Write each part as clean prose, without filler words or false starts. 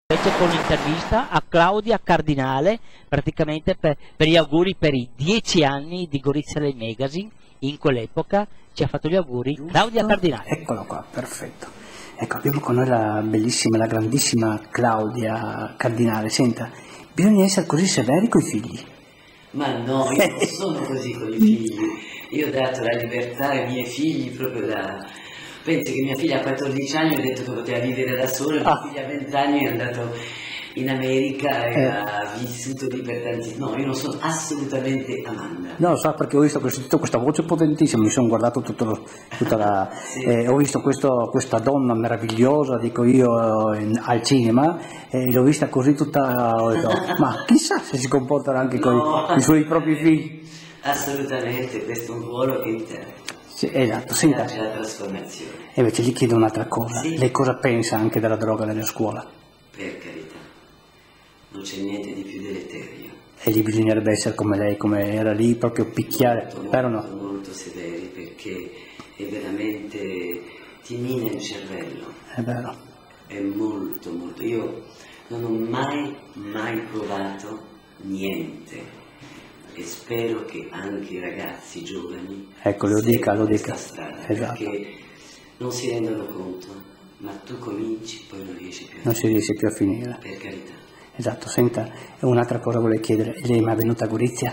Invece con l'intervista a Claudia Cardinale, praticamente per gli auguri per i 10 anni di Gorizia Lei Magazine. In quell'epoca ci ha fatto gli auguri Claudia Cardinale. Eccolo qua, perfetto. Ecco, abbiamo con noi la bellissima, la grandissima Claudia Cardinale. Senta, bisogna essere così severi con i figli? Ma no, io non sono così con i figli. Io ho dato la libertà ai miei figli proprio da... Pensi che mia figlia a 14 anni ho detto che poteva vivere da sola, mia figlia a 20 anni è andato in America e ha vissuto lì per tanti... No, io non sono assolutamente Amanda. No, lo so, perché ho visto che ho sentito questa voce potentissima, mi sono guardato tutta la... Sì. Ho visto questa donna meravigliosa, dico io, al cinema, e l'ho vista così tutta... Ho detto, ma chissà se si comportano anche con i suoi propri figli. Assolutamente, questo è un ruolo che interessa. Sì, esatto, senta. C'è la trasformazione. E invece gli chiedo un'altra cosa, Sì. lei cosa pensa anche della droga nella scuola? Per carità, non c'è niente di più deleterio. E lì bisognerebbe essere come lei, come era lì, proprio picchiare, però no. Molto severi, perché è veramente, ti mina il cervello. È vero. È molto, molto. Io non ho mai provato niente. E spero che anche i ragazzi giovani Ecco, lo dica. questa strada, Esatto. perché non si rendono conto, ma tu cominci, poi non riesci più a Non si riesce più a finire. per carità. Esatto, senta, un'altra cosa volevo chiedere, lei è mai venuta a Gorizia?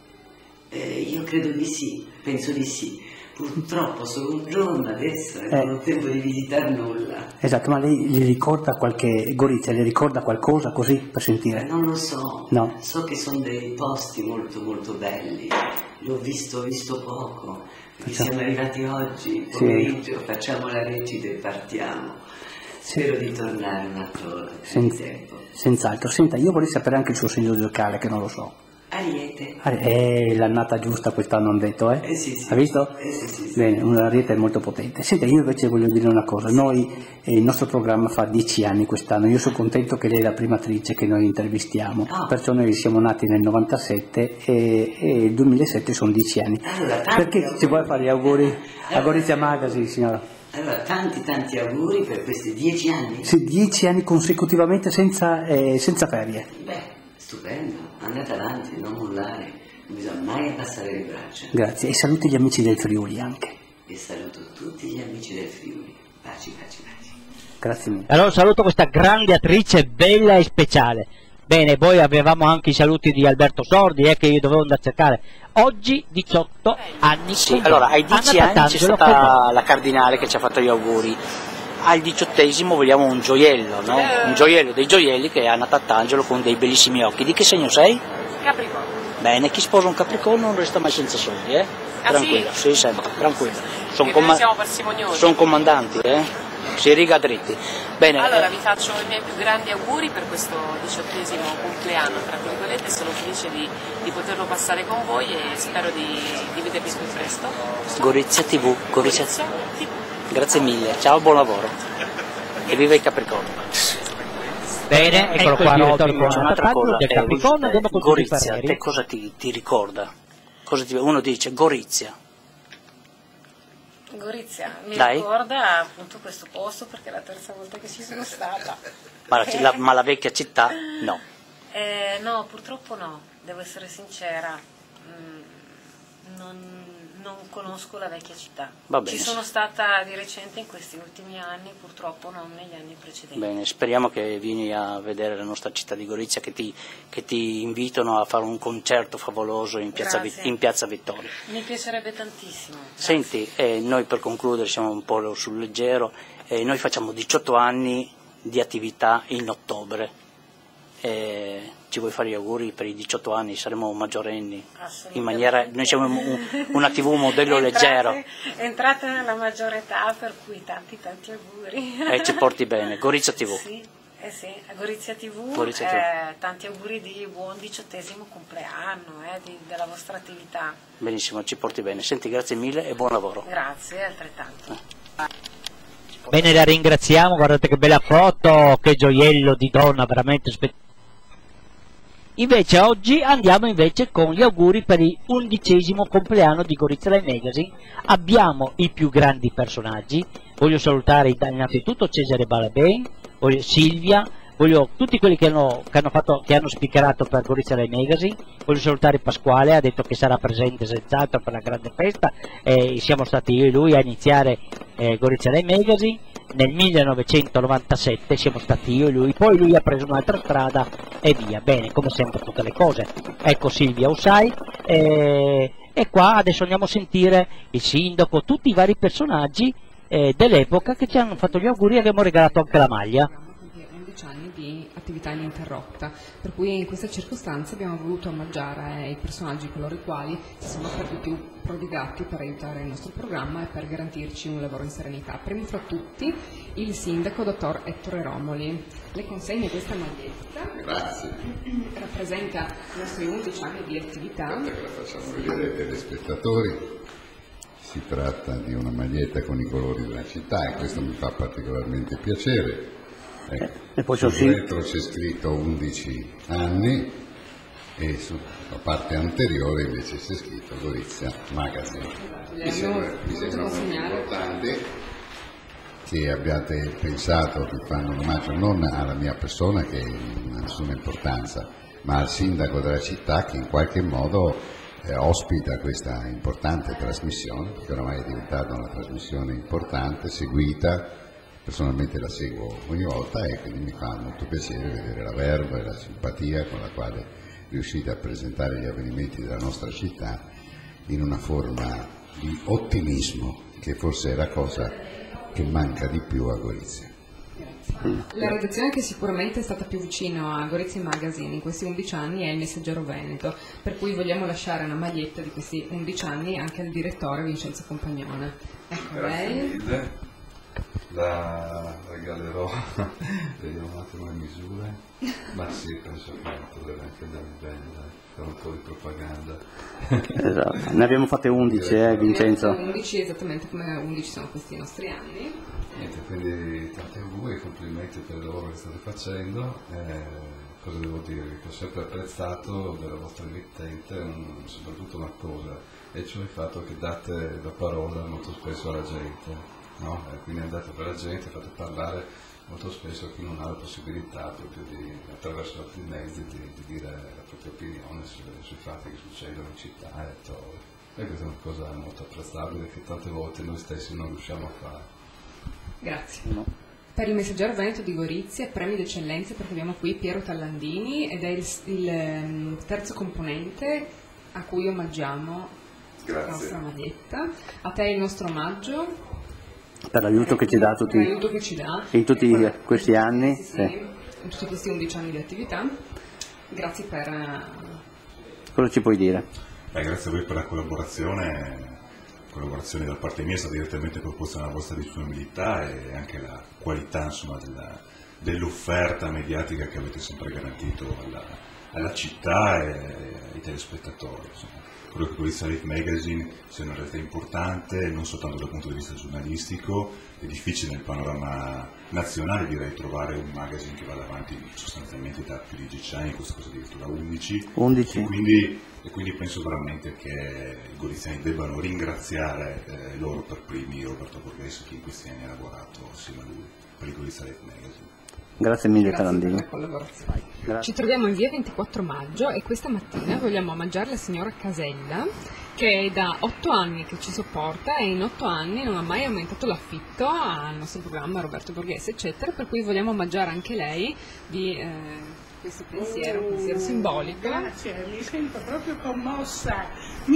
Io credo di sì, penso di sì. Purtroppo solo un giorno adesso e non ho tempo di visitare nulla. Esatto, ma lei gli ricorda Gorizia, le ricorda qualcosa così per sentire? Non lo so, No. So che sono dei posti molto molto belli, l'ho visto poco, perché siamo arrivati oggi, pomeriggio, facciamo la recita e partiamo. Spero di tornare un altro tempo. Senz'altro, senta, io vorrei sapere anche il suo segno zodiacale, che non lo so. Ariete. L'annata giusta quest'anno hanno detto, eh? Sì. Ha visto? Sì. Bene, una ariete molto potente. Senta, io invece voglio dire una cosa, il nostro programma fa 10 anni quest'anno, io sono contento che lei è la prima attrice che noi intervistiamo, perciò noi siamo nati nel 97 e il 2007 sono 10 anni. Allora, Perché ci vuole fare gli auguri a Gorizia Magazine, signora? Allora, tanti auguri per questi 10 anni. Sì, 10 anni consecutivamente senza ferie. Beh, stupendo, andate avanti, non mollare, non bisogna mai abbassare le braccia. Grazie, e saluti gli amici del Friuli anche. E saluto tutti gli amici del Friuli. Baci. Grazie mille. Allora saluto questa grande attrice bella e speciale. Bene, poi avevamo anche i saluti di Alberto Sordi che io dovevo andare a cercare. Oggi 18 anni. Sì, allora ai 10 anni c'è stata la Cardinale che ci ha fatto gli auguri. Al 18esimo vogliamo un gioiello, no? Un gioiello dei gioielli che è Anna Tattangelo con dei bellissimi occhi. Di che segno sei? Capricorno. Bene, chi sposa un Capricorno non resta mai senza soldi, eh? Tranquillo, sì, sempre, tranquillo. Siamo parsimoniosi. Sono comandanti, si riga dritti. Bene. Allora vi faccio i miei più grandi auguri per questo 18esimo compleanno, tra virgolette, sono felice di poterlo passare con voi e spero di vedervi più presto. Gorizia TV, Gorizia TV. Grazie mille, ciao, buon lavoro. E viva il Capricorno. Bene, eccolo qua, C'è un'altra cosa, del Capricorno, andiamo con tutti i Gorizia, pareri. te cosa ti ricorda? Uno dice Gorizia. Gorizia, mi Dai. ricorda appunto questo posto perché è la terza volta che ci sono stata. Ma la vecchia città? No. No, purtroppo no, devo essere sincera, non conosco la vecchia città. Va bene. Ci sono stata di recente in questi ultimi anni, purtroppo non negli anni precedenti. Bene, speriamo che vieni a vedere la nostra città di Gorizia, che ti invitano a fare un concerto favoloso in Piazza Vittoria. Mi piacerebbe tantissimo. Senti, noi per concludere siamo un po' sul leggero, noi facciamo 18 anni di attività in ottobre. Ci vuoi fare gli auguri per i 18 anni? Saremo maggiorenni, noi siamo una TV modello leggero. Entrate nella maggiore età, per cui tanti auguri. Ci porti bene, Gorizia TV. Sì, Gorizia TV, Gorizia TV. tanti auguri di buon 18esimo compleanno della vostra attività. Benissimo, ci porti bene. Senti, grazie mille e buon lavoro. Grazie, altrettanto. Bene, la ringraziamo, guardate che bella foto, che gioiello di donna, veramente spettacolare. Invece oggi andiamo con gli auguri per il 11° compleanno di Gorizia Lei Magazine. Abbiamo i più grandi personaggi, voglio salutare innanzitutto Cesare Balabè, Silvia, voglio tutti quelli che hanno speakerato per Gorizia Live Magazine, voglio salutare Pasquale, ha detto che sarà presente senz'altro per la grande festa, siamo stati io e lui a iniziare Gorizia Live Magazine, nel 1997 siamo stati io e lui, poi lui ha preso un'altra strada e via, bene, come sempre tutte le cose. Ecco Silvia Usai, e qua adesso andiamo a sentire il sindaco, tutti i vari personaggi dell'epoca che ci hanno fatto gli auguri e abbiamo regalato anche la maglia. 11 anni di attività ininterrotta, per cui in questa circostanza abbiamo voluto omaggiare i personaggi coloro i quali si sono per più prodigati per aiutare il nostro programma e per garantirci un lavoro in serenità. Primo fra tutti il sindaco dottor Ettore Romoli. Le consegno questa maglietta. Grazie. Rappresenta i nostri 11 anni di attività. Aspetta che la facciamo vedere ai telespettatori. Si tratta di una maglietta con i colori della città e questo mi fa particolarmente piacere. E poi sul retro c'è scritto 11 anni e sulla parte anteriore invece c'è scritto Gorizia Magazine. Mi sembra molto importante che abbiate pensato di fare un omaggio non alla mia persona, che non ha nessuna importanza, ma al sindaco della città, che in qualche modo ospita questa importante trasmissione, perché oramai è diventata una trasmissione importante, seguita. Personalmente la seguo ogni volta e quindi mi fa molto piacere vedere la verve e la simpatia con la quale riuscite a presentare gli avvenimenti della nostra città in una forma di ottimismo, che forse è la cosa che manca di più a Gorizia. La redazione che sicuramente è stata più vicino a Gorizia Magazine in questi 11 anni è il Messaggero Veneto, per cui vogliamo lasciare una maglietta di questi 11 anni anche al direttore Vincenzo Compagnone. Ecco lei. La regalerò, vediamo un attimo le misure, ma sì, penso che potrebbe anche andare bene, fare un po' di propaganda. Esatto. Ne abbiamo fatte 11, Vincenzo? 11 esattamente come 11 sono questi i nostri anni. Niente, quindi tanti auguri e complimenti per il lavoro che state facendo. Cosa devo dire? Che ho sempre apprezzato della vostra emittente soprattutto una cosa, e cioè il fatto che date la parola molto spesso alla gente. No? Quindi andate per la gente, fate parlare molto spesso a chi non ha la possibilità proprio attraverso altri mezzi di dire la propria opinione sui fatti che succedono in città e altrove. E questa è una cosa molto apprezzabile che tante volte noi stessi non riusciamo a fare. Grazie. No. Per il Messaggero Veneto di Gorizia, premi d'eccellenza, perché abbiamo qui Piero Tallandini ed è il terzo componente a cui omaggiamo la nostra maglietta. A te il nostro omaggio. Per l'aiuto che ci dà in tutti questi anni. Sì. In tutti questi 11 anni di attività. Grazie per... Cosa ci puoi dire? Grazie a voi per la collaborazione da parte mia è stata direttamente proposta alla vostra disponibilità e anche la qualità insomma, dell'offerta mediatica che avete sempre garantito alla città e ai telespettatori. Insomma. Quello che Gorizia Live Magazine sia una realtà importante, non soltanto dal punto di vista giornalistico, è difficile nel panorama nazionale direi trovare un magazine che vada avanti sostanzialmente da più di 10 anni, questo cosa addirittura 11. E quindi penso veramente che i goriziani debbano ringraziare loro per primi Roberto Borghese, che in questi anni ha lavorato assieme a lui per il Gorizia Live Magazine. Grazie mille Tallandini. Ci troviamo in via 24 maggio e questa mattina vogliamo omaggiare la signora Casella, che è da 8 anni che ci sopporta e in 8 anni non ha mai aumentato l'affitto al nostro programma Roberto Borghese eccetera, per cui vogliamo omaggiare anche lei di questo pensiero, un pensiero simbolico. Grazie, mi sento proprio commossa,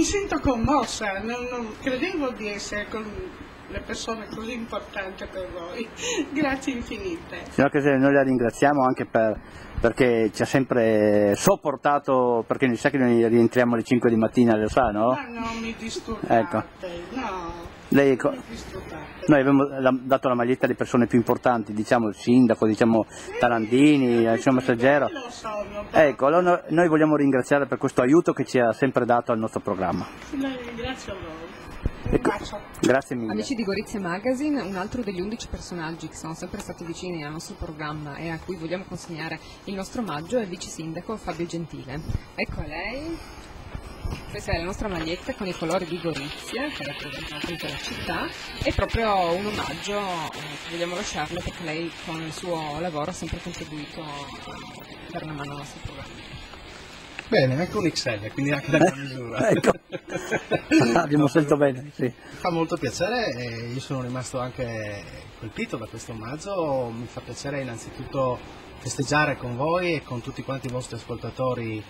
non credevo di essere con le persone così importanti per voi, grazie infinite. Signora Casella, noi la ringraziamo anche perché ci ha sempre sopportato, perché mi sa che noi rientriamo alle 5 di mattina, lo sa, no? Ma non mi disturbate, ecco. No. Noi abbiamo dato la maglietta alle persone più importanti, diciamo il sindaco, diciamo Tallandini, il messaggero. Ecco, allora noi vogliamo ringraziare per questo aiuto che ci ha sempre dato al nostro programma. Ringrazio a voi. Ecco, grazie mille. Amici di Gorizia Magazine, un altro degli 11 personaggi che sono sempre stati vicini al nostro programma e a cui vogliamo consegnare il nostro omaggio è il vice sindaco Fabio Gentile. Ecco a lei. Questa è la nostra maglietta con i colori di Gorizia, che rappresentano appunto la città, è proprio un omaggio che vogliamo lasciarle perché lei con il suo lavoro ha sempre contribuito a dare una mano al nostro programma. Bene, anche un XL, quindi anche da misura. Ecco, abbiamo sentito bene, sì. Fa molto piacere e io sono rimasto anche colpito da questo omaggio, mi fa piacere innanzitutto festeggiare con voi e con tutti quanti i vostri ascoltatori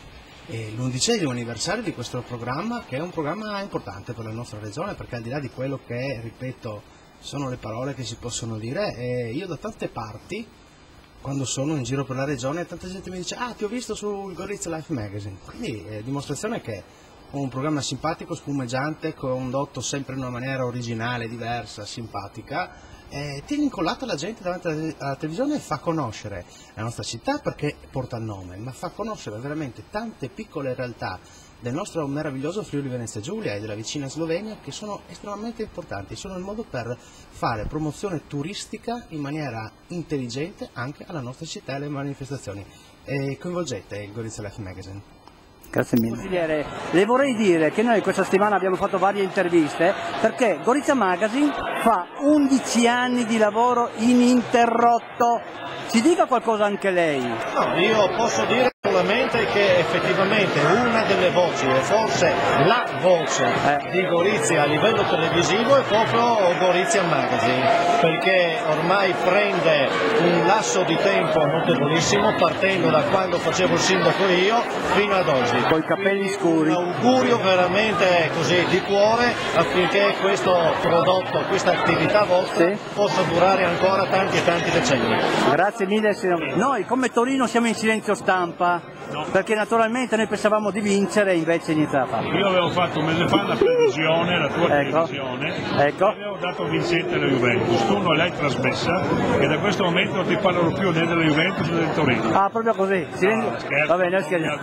l'11° anniversario di questo programma, che è un programma importante per la nostra regione, perché al di là di quello che, ripeto, sono le parole che si possono dire, io da tante parti, quando sono in giro per la regione, tanta gente mi dice ti ho visto sul Gorizia Life Magazine, quindi è dimostrazione che un programma simpatico, spumeggiante, condotto sempre in una maniera originale, diversa, simpatica, tiene incollata la gente davanti alla televisione e fa conoscere la nostra città perché porta il nome, ma fa conoscere veramente tante piccole realtà del nostro meraviglioso Friuli Venezia Giulia e della vicina Slovenia che sono estremamente importanti, sono il modo per fare promozione turistica in maniera intelligente anche alla nostra città e alle manifestazioni. Coinvolgete il Gorizia Life Magazine. Grazie mille. Consigliere, le vorrei dire che noi questa settimana abbiamo fatto varie interviste perché Gorizia Magazine fa 11 anni di lavoro ininterrotto. Ci dica qualcosa anche lei. No, io posso dire solamente che effettivamente una delle voci, e forse la voce di Gorizia a livello televisivo è proprio Gorizia Magazine, perché ormai prende un lasso di tempo notevolissimo partendo da quando facevo il sindaco io fino ad oggi. Con i capelli scuri. Un augurio veramente così di cuore affinché questo prodotto, questa attività vostra possa durare ancora tanti e tanti decenni. Grazie mille. Noi come Torino siamo in silenzio stampa, perché naturalmente noi pensavamo di vincere, invece niente da fare. Io avevo fatto un mese fa una previsione, la tua previsione, e avevo dato vincente la Juventus, tu non l'hai trasmessa e da questo momento non ti parlerò più né della Juventus né del Torino. Ah, proprio così? Va bene,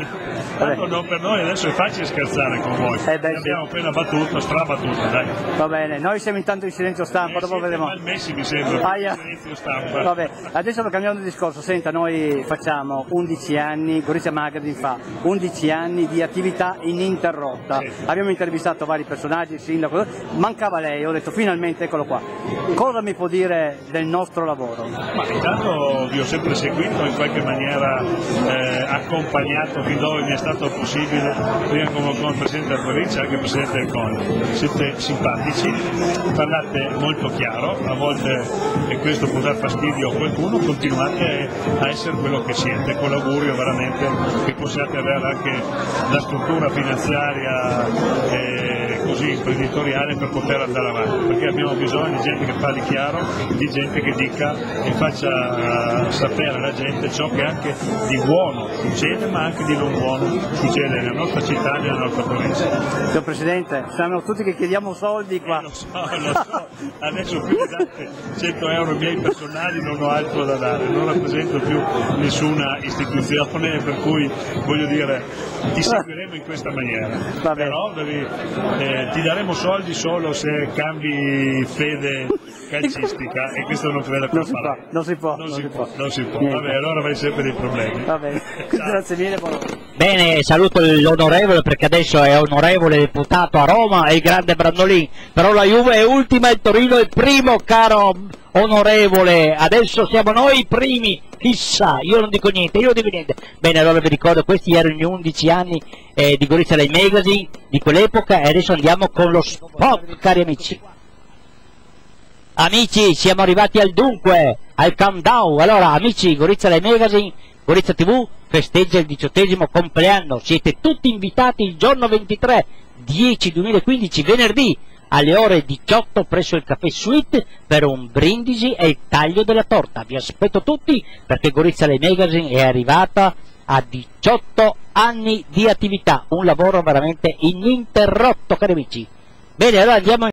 Tanto no, per noi adesso è facile scherzare con voi, abbiamo appena battuto, strabattuto, dai. Va bene, noi siamo intanto in silenzio stampa, dopo vedremo. Messi mi sembra, silenzio stampa. Vabbè, adesso cambiamo di discorso, senta, noi facciamo 11 anni, Gorizia Magazine fa 11 anni di attività ininterrotta, abbiamo intervistato vari personaggi, il sindaco, mancava lei, ho detto finalmente eccolo qua. Cosa mi può dire del nostro lavoro? Ma intanto vi ho sempre seguito, in qualche maniera accompagnato fin dove mi è stato possibile, prima come Presidente della Provincia, anche Presidente del CONI. Siete simpatici, parlate molto chiaro, a volte, e questo può dar fastidio a qualcuno, continuate a essere quello che siete, con l'augurio veramente che possiate avere anche la struttura finanziaria così imprenditoriale per poter andare avanti, perché abbiamo bisogno di gente che parli chiaro, di gente che dica e faccia sapere alla gente ciò che anche di buono succede, ma anche di non buono succede nella nostra città e nella nostra provincia. Signor Presidente, siamo tutti che chiediamo soldi qua. Lo so, adesso più mi date 100 euro miei personali, non ho altro da dare, non rappresento più nessuna istituzione, per cui voglio dire ti seguiremo in questa maniera, però ti daremo soldi solo se cambi fede calcistica e questo non credo che lo farà. Non si può. Vabbè, allora avrai sempre dei problemi. Vabbè. Grazie mille. Bene, saluto l'onorevole perché adesso è onorevole deputato a Roma e il grande Brandolin, però la Juve è ultima e il Torino è primo, caro onorevole, adesso siamo noi i primi, chissà, io non dico niente. Bene, allora vi ricordo, questi erano gli 11 anni di Gorizia Life Magazine di quell'epoca e adesso andiamo con lo spot, cari amici. Amici, siamo arrivati al dunque, al countdown. Allora, amici, Gorizia Life Magazine, Gorizia TV festeggia il 18° compleanno, siete tutti invitati il giorno 23/10/2015, venerdì, alle ore 18 presso il Caffè Suite per un brindisi e il taglio della torta. Vi aspetto tutti perché Gorizia Life Magazine è arrivata a 18 anni di attività, un lavoro veramente ininterrotto, cari amici. Bene, allora andiamo